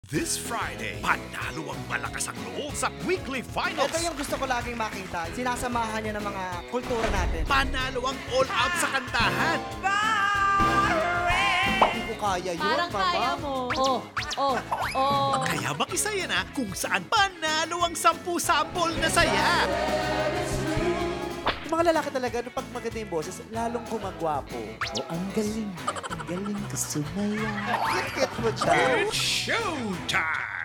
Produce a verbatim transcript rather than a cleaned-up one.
This Friday, panalo ang malakas ang loob sa weekly finals. Ito yung gusto ko laging makita. Sinasamahan niya ng mga kultura natin. Panalo ang all-out sa kantahan. Hindi ko kaya yun, Parang mama. kaya mo. Oh, oh, oh. Kaya makisaya na kung saan panalo ang Sampu-Sample na saya. Yung mga lalaki talaga, no, pag maganda yung boses, lalong gumagwapo. Oh, ang galing. Ang galing ko sumaya. Kit-kit mo siya. It's showtime!